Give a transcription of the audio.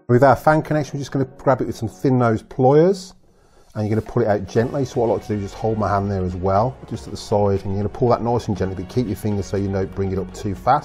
With our fan connection, we're just going to grab it with some thin nose pliers, and you're going to pull it out gently. So what I like to do is just hold my hand there as well, just at the side, and you're going to pull that nice and gently, but keep your fingers so you don't bring it up too fast.